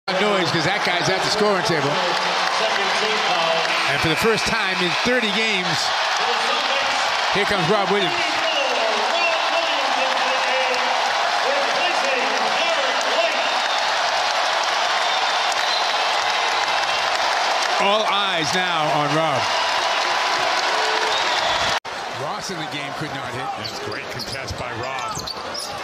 Noise because that guy's at the scoring table. And for the first time in 30 games, here comes Rob Williams. All eyes now on Rob. Ross in the game could not hit. That's great contest by Rob.